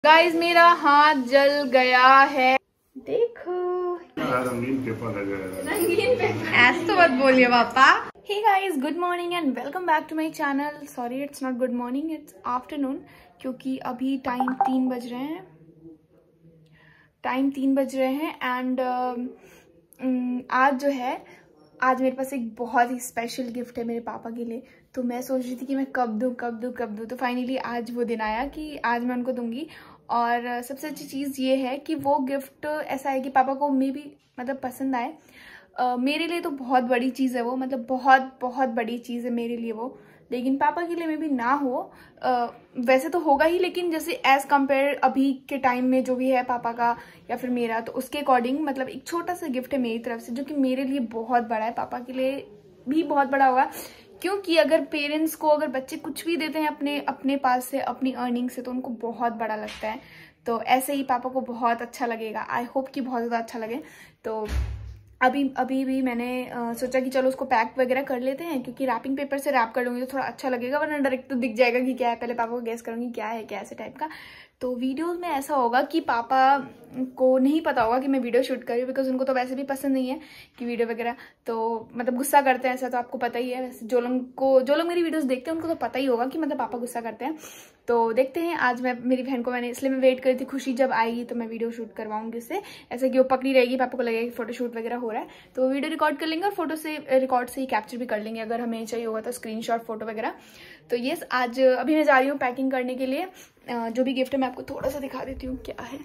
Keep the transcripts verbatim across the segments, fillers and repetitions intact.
Guys मेरा हाथ जल गया है, देखो रंगीन पेपर लगा है। ऐसे तो मत बोलिए पापा। Hey guys, good morning and welcome back to my channel. Sorry it's not good morning, it's afternoon, क्योंकि अभी टाइम तीन बज रहे हैं टाइम तीन बज रहे हैं एंड uh, आज जो है आज मेरे पास एक बहुत ही स्पेशल गिफ्ट है मेरे पापा के लिए। तो मैं सोच रही थी कि मैं कब दूँ कब दूँ कब दूँ तो फाइनली आज वो दिन आया कि आज मैं उनको दूंगी। और सबसे अच्छी चीज़ ये है कि वो गिफ्ट ऐसा है कि पापा को मे भी मतलब पसंद आए। uh, मेरे लिए तो बहुत बड़ी चीज़ है वो, मतलब बहुत बहुत बड़ी चीज़ है मेरे लिए वो, लेकिन पापा के लिए मे भी ना हो। uh, वैसे तो होगा ही, लेकिन जैसे एज कम्पेयर अभी के टाइम में जो भी है पापा का या फिर मेरा, तो उसके अकॉर्डिंग मतलब एक छोटा सा गिफ्ट है मेरी तरफ से, जो कि मेरे लिए बहुत बड़ा है, पापा के लिए भी बहुत बड़ा होगा। क्योंकि अगर पेरेंट्स को अगर बच्चे कुछ भी देते हैं अपने अपने पास से, अपनी अर्निंग से, तो उनको बहुत बड़ा लगता है। तो ऐसे ही पापा को बहुत अच्छा लगेगा, आई होप कि बहुत ज़्यादा अच्छा लगे। तो अभी अभी भी मैंने आ, सोचा कि चलो उसको पैक वगैरह कर लेते हैं, क्योंकि रैपिंग पेपर से रैप कर लूँगी तो थोड़ा अच्छा लगेगा, वरना डायरेक्ट तो दिख जाएगा कि क्या है। पहले पापा को गेस करूँगी क्या है क्या ऐसे टाइप का। तो वीडियोस में ऐसा होगा कि पापा को नहीं पता होगा कि मैं वीडियो शूट कर रही हूँ, बिकॉज उनको तो वैसे भी पसंद नहीं है कि वीडियो वगैरह, तो मतलब गुस्सा करते हैं, ऐसा तो आपको पता ही है। वैसे जो लोग को जो लोग मेरी वीडियोस देखते हैं उनको तो पता ही होगा कि मतलब पापा गुस्सा करते हैं। तो देखते हैं, आज मैं मेरी बहन को मैंने इसलिए मैं वेट करी थी, खुशी जब आएगी तो मैं वीडियो शूट करवाऊंगी उससे, ऐसे कि वो पकड़ी रहेगी, पापा को लगेगा कि फोटो शूट वगैरह हो रहा है, तो वीडियो रिकॉर्ड कर लेंगे और फोटो से रिकॉर्ड से ही कैप्चर भी कर लेंगे अगर हमें चाहिए होगा तो स्क्रीनशॉट फोटो वगैरह। तो ये आज अभी मैं जा रही हूँ पैकिंग करने के लिए। जो भी गिफ्ट है मैं आपको थोड़ा सा दिखा देती हूँ क्या है।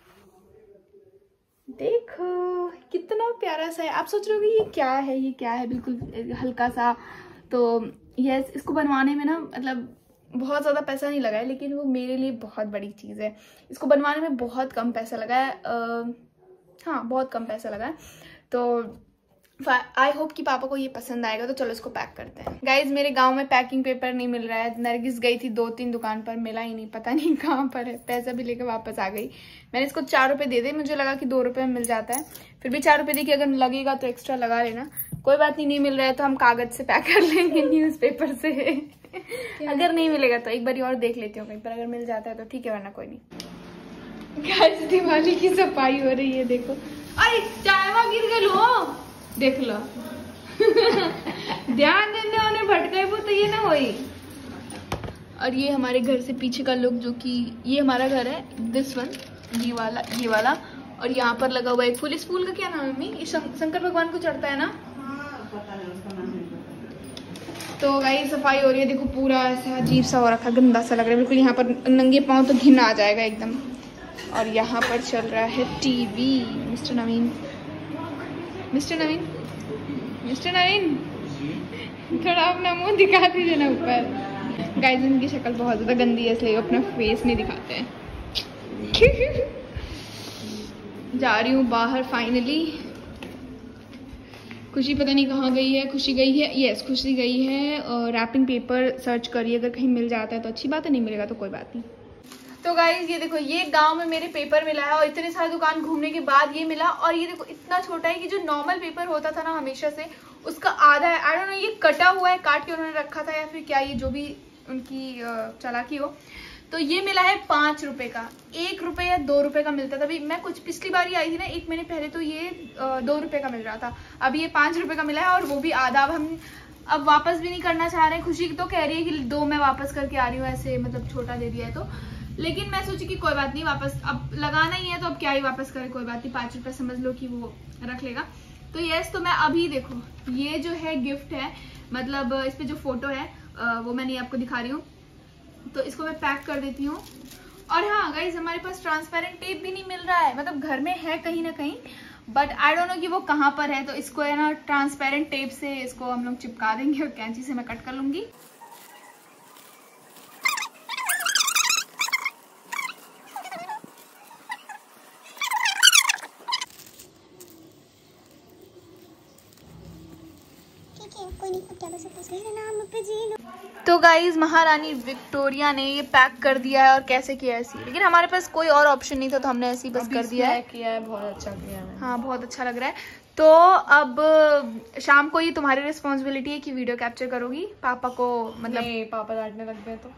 देखो कितना प्यारा सा है। आप सोच रहे हो कि ये क्या है, ये क्या है, बिल्कुल हल्का सा। तो यस, इसको बनवाने में ना मतलब बहुत ज़्यादा पैसा नहीं लगा है, लेकिन वो मेरे लिए बहुत बड़ी चीज़ है। इसको बनवाने में बहुत कम पैसा लगा है, आ, हाँ बहुत कम पैसा लगा है। तो आई होप कि पापा को ये पसंद आएगा। तो चलो इसको पैक करते हैं। गाइज मेरे गांव में पैकिंग पेपर नहीं मिल रहा है। नरगिस गई थी दो तीन दुकान पर, मिला ही नहीं, पता नहीं कहाँ पर है। पैसा भी लेकर वापस आ गई। मैंने इसको चार रुपए दे दे, मुझे लगा कि दो रुपए में मिल जाता है, फिर भी चार रुपए दी कि अगर लगेगा तो एक्स्ट्रा लगा लेना। कोई बात नहीं, नहीं मिल रहा है तो हम कागज से पैक कर लेंगे, न्यूज पेपर से। अगर नहीं मिलेगा तो एक बार और देख लेती हूँ, कहीं पर अगर मिल जाता है तो ठीक है, वरना कोई नहीं। गाइस दिवाली की सफाई हो रही है, देखो। अरे चायवा गिर गए लो, देख लो। ध्यान देने वाले भटकाए वो तो ये ना होई। और ये हमारे घर से पीछे का लुक, जो कि ये हमारा घर है, दिस वन, ये वाला ये वाला। और यहाँ पर लगा हुआ एक फूल। इस फूल का क्या नाम है मम्मी? ये शंकर भगवान को चढ़ता है ना? तो गाइस सफाई हो रही है, देखो पूरा ऐसा अजीब सा हो रखा, गंदा सा लग रहा है बिल्कुल। यहाँ पर नंगे पाँव तो घिन आ जाएगा एकदम। और यहाँ पर चल रहा है TV. Mister Naveen mister Naveen mister Naveen थोड़ा अपना मुंह दिखा दीजिए ना ऊपर। गाइस इनकी शक्ल बहुत ज्यादा गंदी है, इसलिए अपना फेस नहीं दिखाते हैं। जा रही हूँ बाहर फाइनली। खुशी पता नहीं कहाँ गई है। खुशी गई है, यस खुशी गई है और रैपिंग पेपर सर्च करिए, अगर कहीं मिल जाता है तो अच्छी बात है, नहीं मिलेगा तो कोई बात नहीं। तो गाइज ये देखो, ये गांव में मेरे पेपर मिला है और इतने सारे दुकान घूमने के बाद ये मिला। और ये देखो इतना छोटा है कि जो नॉर्मल पेपर होता था ना हमेशा से, उसका आधा है। आई डोंट नो ये कटा हुआ है, काट के उन्होंने रखा था या फिर क्या, ये जो भी उनकी चालाकी हो। तो ये मिला है पाँच रुपए का। एक रुपए या दो रुपए का मिलता था। अभी मैं कुछ पिछली बार आई थी ना एक महीने पहले, तो ये दो रुपए का मिल रहा था। अभी ये पाँच रुपए का मिला है और वो भी आधा। अब हम अब वापस भी नहीं करना चाह रहे हैं। खुशी तो कह रही है कि दो मैं वापस करके आ रही हूँ, ऐसे मतलब छोटा दे दिया है तो। लेकिन मैं सोची कि कोई बात नहीं, वापस अब लगाना ही है तो अब क्या ही वापस करे, कोई बात नहीं, पाँच रुपए समझ लो कि वो रख लेगा। तो यस, तो मैं अभी देखो ये जो है गिफ्ट है, मतलब इस पे जो फोटो है वो मैंने आपको दिखा रही हूँ। तो इसको मैं पैक कर देती हूँ। और हाँ गाइज हमारे पास ट्रांसपेरेंट टेप भी नहीं मिल रहा है, मतलब घर में है कहीं ना कहीं, बट आई डोंट नो कि वो कहाँ पर है। तो इसको है ना ट्रांसपेरेंट टेप से इसको हम लोग चिपका देंगे और कैंची से मैं कट कर लूंगी। तो गाइज महारानी विक्टोरिया ने ये पैक कर दिया है और कैसे किया है ऐसे, लेकिन हमारे पास कोई और ऑप्शन नहीं था तो हमने ऐसे ही बस कर दिया है। किया है, बहुत अच्छा किया है। हाँ बहुत अच्छा लग रहा है। तो अब शाम को ये तुम्हारी रिस्पॉन्सिबिलिटी है कि वीडियो कैप्चर करोगी, पापा को मतलब नहीं, पापा डांटने लग गए तो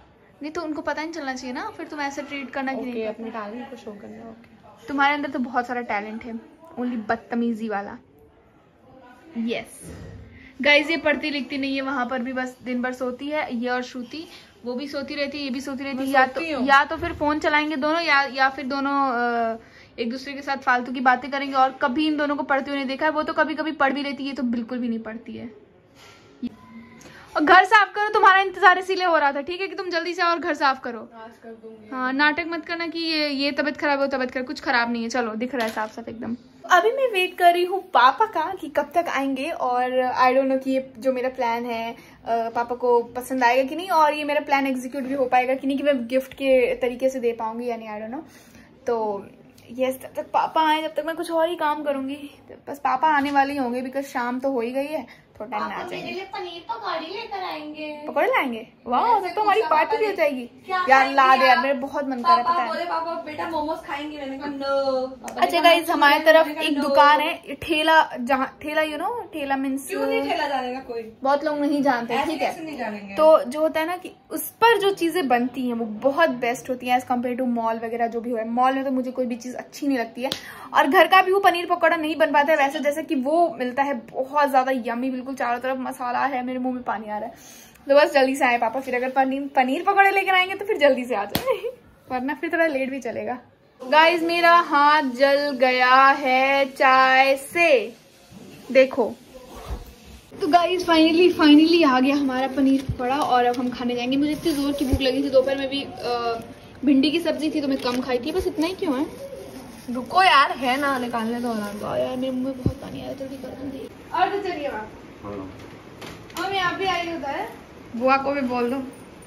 नहीं तो उनको पता नहीं चलना चाहिए ना, फिर तुम ऐसे ट्रीट करना कि नहीं अपने टैलेंट को शो करना। ओके तुम्हारे अंदर तो बहुत सारा टैलेंट है, ओनली बदतमीजी वाला। यस गाइज ये पढ़ती लिखती नहीं है, वहां पर भी बस दिन भर सोती है। ये और श्रुति वो भी सोती रहती है, ये भी सोती रहती है, या तो या तो फिर फोन चलाएंगे दोनों, या या फिर दोनों आ, एक दूसरे के साथ फालतू की बातें करेंगे। और कभी इन दोनों को पढ़ते हुए नहीं देखा है। वो तो कभी कभी पढ़ भी लेती है, ये तो बिल्कुल भी नहीं पढ़ती है। और घर साफ करो, तुम्हारा इंतजार इसीलिए हो रहा था, ठीक है कि तुम जल्दी से और घर साफ करो। आज कर दूंगी। हाँ नाटक मत करना कि ये ये तबीयत खराब है वो तबीयत खराब, कुछ खराब नहीं है। चलो दिख रहा है साफ साफ एकदम। अभी मैं वेट कर रही हूँ पापा का कि कब तक आएंगे, और आई डोंट नो कि ये जो मेरा प्लान है पापा को पसंद आएगा कि नहीं, और ये मेरा प्लान एग्जीक्यूट भी हो पाएगा कि नहीं, कि मैं गिफ्ट के तरीके से दे पाऊंगी या नहीं, आई डोंट नो। तो यस जब तक पापा आए तब तक मैं कुछ और ही काम करूंगी। बस पापा आने वाले ही होंगे, बिकॉज शाम तो हो ही गई है, थोड़ा टाइम में आ जाएंगे। पनीर पकौड़ी लेकर आएंगे। पकौड़े लाएंगे? वाह तो हमारी पार्टी भी हो जाएगी यार। ला दे यार, मेरा बहुत मन कर रहा है, पता है। बोले पापा बेटा मोमोज खाएंगे, मैंने कहा नो। अच्छा गाइस हमारे तरफ एक दुकान है ठेला, जहाँ ठेला यू नो ठेला मीन्स क्यों नहीं ठेला जानेगा कोई, बहुत लोग नहीं जानते, ठीक है। नहीं जानेंगे। तो जो होता है ना कि उस पर जो चीजें बनती हैं वो बहुत बेस्ट होती हैं एज कम्पेयर टू मॉल वगैरह जो भी हो। मॉल में तो मुझे कोई भी चीज अच्छी नहीं लगती है, और घर का भी वो पनीर पकौड़ा नहीं बन पाता है वैसे जैसे कि वो मिलता है। बहुत ज्यादा यम्मी, बिल्कुल चारों तरफ मसाला है, मेरे मुंह में पानी आ रहा है। तो बस जल्दी से आए पापा, फिर अगर पनीर पनीर पकौड़े लेकर आएंगे तो फिर जल्दी से आ जाए, वरना फिर थोड़ा लेट भी चलेगा। गाइज मेरा हाथ जल गया है चाय से, देखो। तो गाइज फाइनली फाइनली आ गया हमारा पनीर पकौड़ा, और अब हम खाने जाएंगे। मुझे इतनी जोर की भूख लगी थी, दोपहर में भी भिंडी की सब्जी थी तो मैं कम खाई थी, बस इतना ही क्यों है। रुको यार, है ना निकालने दो ना यार, मेरे मुंह में बहुत पानी आ रहा है, जल्दी कर दूंगी। और तो चलिए मम्मी आप भी आई होता है, बुआ को भी बोल दो।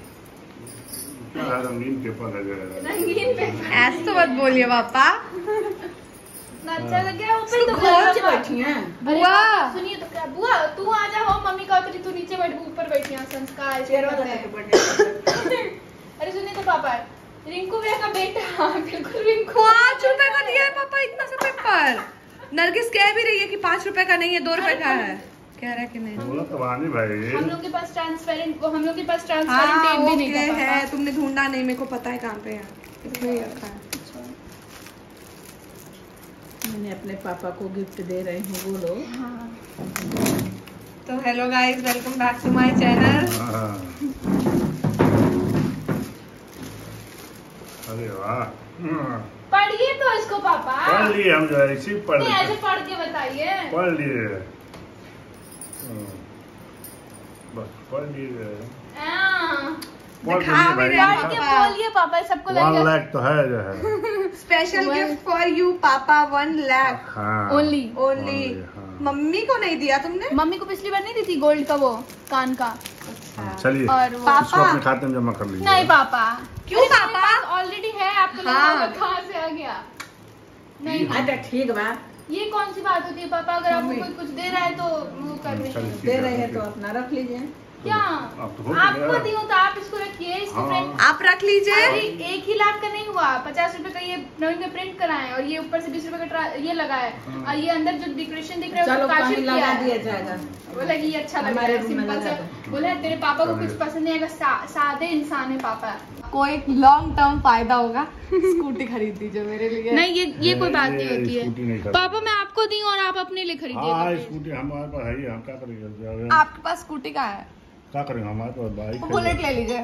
रंगीन पेपर लगे, रंगीन पेपर ऐसे तो मत बोलिए पापा। अच्छा लग गया ऊपर तो खोल के बैठी हैं। बुआ सुनिए तो क्या, बुआ तू आ जा, हो मम्मी का उतरी, तू नीचे बैठ, ऊपर बैठी है। संस्कार अरे सुनिए तो पापा, रिंकू भैया का बेटा, बिल्कुल रिंकू। पाँच रुपए का दिया है पापा इतना सा पेपर। नरगिस कह भी रही है कि पाँच रुपए का नहीं है, दो रुपए का है। कह रहा है कि नहीं, बोला तो वानी भाई। हम लोग के पास ट्रांसपेरेंट, हम लोग के पास ट्रांसपेरेंट टेप भी नहीं था है। तुमने ढूंढा नहीं, मेरे को पता है कहाँ पे है, इसमें रखा है। मैंने अपने पापा को गिफ्ट दे रही हूँ, बोलो। हाँ। तो hello guys, welcome back to my channel. अरे वाह, पढ़िए तो इसको पापा। पढ़ लिए हम, जो इसी पढ़ नहीं ऐसे पढ़ के बताइए। पढ़ लिए, बस पढ़ लिए। बोलिए पापा, सबको वन लाख तो है जो है। स्पेशल गिफ्ट फॉर यू पापा, वन लाख ओनली ओनली। मम्मी को नहीं दिया तुमने? मम्मी को पिछली बार नहीं दी थी गोल्ड का वो कान का। चलिए और वो इसको अपने खाते में जमा कर लीजिए। नहीं पापा, क्यों पापा? ऑलरेडी है आपको। हाँ। कहाँ से आ गया? नहीं अच्छा ठीक बा, ये कौन सी बात होती है पापा, अगर आपको कोई कुछ दे रहा है तो वो कर रहे हैं। दे रहे हैं तो अपना रख लीजिए। क्या आपको दी हो तो आप इसको रखिए, इसको प्रिंट आप रख लीजिए। एक ही लाख का नहीं हुआ, पचास रुपए का ये नवीन में प्रिंट कराए, और ये ऊपर से बीस रुपए का ये लगा है, और ये अंदर जो डेकोरेशन दिख रहा है चलो काशिफ कहीं किया लगा है। दिया जाएगा। बोला कि ये अच्छा लग रहा हमारे है, रूम में सिंपल लगा से। बोला तेरे पापा को कुछ पसंद नहीं आएगा, सा, सादे इंसान है पापा। कोई लॉन्ग टर्म फायदा होगा, स्कूटी खरीद दीजिए मेरे लिए। नहीं ये ये कोई बात नहीं ये होती स्कूटी नहीं है खरीद- पापा, मैं आपको दी और आप अपने लिए खरीदिए। हाँ स्कूटी हमारे पास है ही, हम क्या करेंगे? आपके पास स्कूटी कहाँ है? क्या करेंगे, हमारे पास बाइक है। बुलेट ले लीजिए।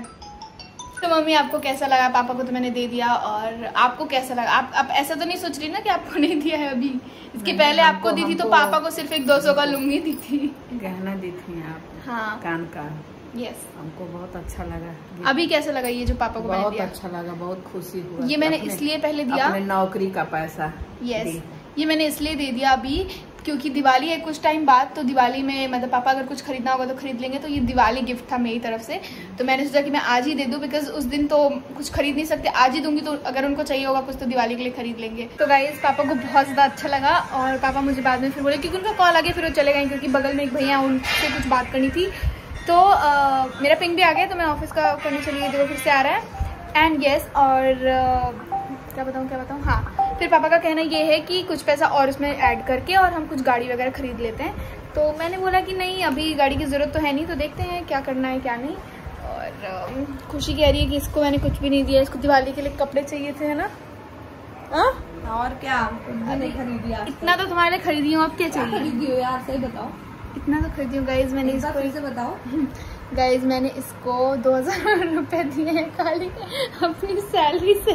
तो मम्मी आपको कैसा लगा? पापा को तो मैंने दे दिया, और आपको कैसा लगा? आप आप ऐसा तो नहीं सोच रही ना कि आपको नहीं दिया है अभी? इसके पहले आपको दी थी तो पापा को सिर्फ एक दो सौ का लुंगी दी थी। गहना दी थी आप, हाँ कान का। यस, हमको बहुत अच्छा लगा। अभी कैसा लगा ये जो पापा को मैंने बहुत दिया? अच्छा लगा, बहुत खुशी हुआ। ये मैंने अपने- इसलिए पहले दिया, अपने नौकरी का पैसा। यस ये मैंने इसलिए दे दिया अभी क्योंकि दिवाली है कुछ टाइम बाद, तो दिवाली में मतलब पापा अगर कुछ खरीदना होगा तो खरीद लेंगे, तो ये दिवाली गिफ्ट था मेरी तरफ से। तो मैंने सोचा कि मैं आज ही दे दूं, बिकॉज उस दिन तो कुछ खरीद नहीं सकते, आज ही दूंगी तो अगर उनको चाहिए होगा कुछ तो दिवाली के लिए खरीद लेंगे। तो गाइस पापा को बहुत ज़्यादा अच्छा लगा, और पापा मुझे बाद में फिर बोले, क्योंकि उनका कॉल आ गया, फिर वो चले गए क्योंकि बगल में एक भैया उनसे कुछ बात करनी थी। तो आ, मेरा पिंग भी आ गया, तो मैं ऑफिस का करने चली गई, देखो फिर से आ रहा है। एंड येस और आ, क्या बताऊँ क्या बताऊँ हाँ फिर पापा का कहना ये है कि कुछ पैसा और उसमें ऐड करके और हम कुछ गाड़ी वगैरह खरीद लेते हैं। तो मैंने बोला कि नहीं अभी गाड़ी की ज़रूरत तो है नहीं, तो देखते हैं क्या करना है क्या नहीं। और और खुशी कह रही है कि इसको मैंने कुछ भी नहीं दिया, इसको दिवाली के लिए कपड़े चाहिए थे, है ना? हाँ और क्या, कुछ भी नहीं खरीदी यार। इतना तो तुम्हारे लिए खरीदी हूँ, अब क्या चाहिए? खरीदी हो यार, सही बताओ। इतना तो खरीदी हूँ गाइज मैंने इसको, फिर से बताओ। गाइज मैंने इसको दो हजार रुपए दिए हैं खाली अपनी सैलरी से।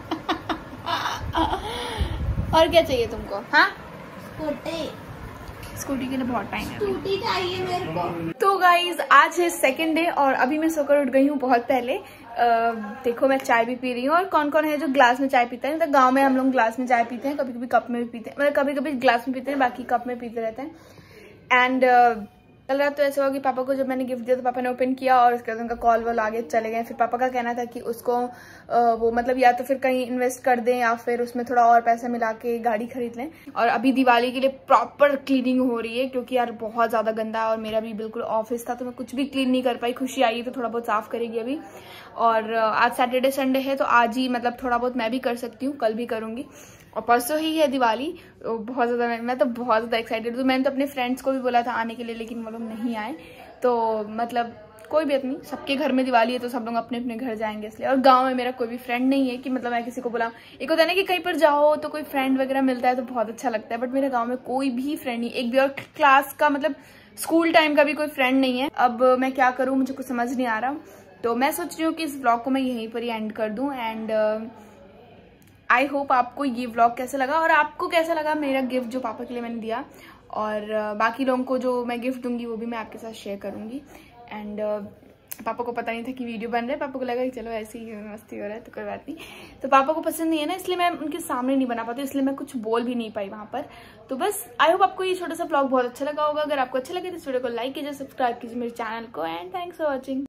और क्या चाहिए तुमको? हाँ स्कूटी, स्कूटी के लिए बहुत टाइम है। स्कूटी चाहिए मेरे को। तो गाइज आज है सेकंड डे और अभी मैं सोकर उठ गई हूँ बहुत पहले। uh, देखो मैं चाय भी पी रही हूँ। और कौन कौन है जो ग्लास में चाय पीता है? मतलब गांव में हम लोग ग्लास में चाय पीते हैं, कभी कभी कप में भी पीते हैं, मतलब कभी कभी ग्लास में पीते हैं, बाकी कप में पीते रहते हैं। एंड uh, कल रात तो ऐसा हुआ कि पापा को जब मैंने गिफ्ट दिया तो पापा ने ओपन किया और उसके बाद उनका कॉल वॉल आगे चले गए। फिर पापा का कहना था कि उसको आ, वो मतलब या तो फिर कहीं इन्वेस्ट कर दें या फिर उसमें थोड़ा और पैसा मिला के गाड़ी खरीद लें। और अभी दिवाली के लिए प्रॉपर क्लीनिंग हो रही है क्योंकि यार बहुत ज़्यादा गंदा है और मेरा भी बिल्कुल ऑफिस था तो मैं कुछ भी क्लीन नहीं कर पाई। खुशी आई तो थोड़ा बहुत साफ करेगी अभी। और आज सैटरडे संडे है तो आज ही मतलब थोड़ा बहुत मैं भी कर सकती हूँ, कल भी करूँगी। और परसों ही है दिवाली, तो बहुत ज़्यादा मैं तो बहुत ज़्यादा एक्साइटेड हूँ। मैंने तो अपने फ्रेंड्स को भी बोला था आने के लिए लेकिन वो लोग नहीं आए। तो मतलब कोई बात नहीं, सबके घर में दिवाली है तो सब लोग अपने अपने घर जाएंगे इसलिए। और गांव में मेरा कोई भी फ्रेंड नहीं है कि मतलब मैं किसी को बुलाऊं। एक होता है ना कि कहीं पर जाओ तो कोई फ्रेंड वगैरह मिलता है तो बहुत अच्छा लगता है, बट मेरे गाँव में कोई भी फ्रेंड नहीं, एक भी और क्लास का मतलब स्कूल टाइम का भी कोई फ्रेंड नहीं है। अब मैं क्या करूँ, मुझे कुछ समझ नहीं आ रहा। तो मैं सोच रही हूँ कि इस व्लॉग को मैं यहीं पर ही एंड कर दूँ। एंड आई होप आपको ये व्लॉग कैसा लगा और आपको कैसा लगा मेरा गिफ्ट जो पापा के लिए मैंने दिया। और uh, बाकी लोगों को जो मैं गिफ्ट दूंगी वो भी मैं आपके साथ शेयर करूंगी। एंड uh, पापा को पता नहीं था कि वीडियो बन रहा है, पापा को लगा कि चलो ऐसे ही मस्ती हो रहा है तो कोई बात नहीं। तो पापा को पसंद नहीं है ना, इसलिए मैं उनके सामने नहीं बना पाती, इसलिए मैं कुछ बोल भी नहीं पाई वहां पर। तो बस आई होप आपको ये छोटा सा व्लॉग बहुत अच्छा लगा होगा। अगर आपको अच्छा लगे तो इस वीडियो को लाइक कीजिए, सब्सक्राइब कीजिए मेरे चैनल को। And thanks for watching.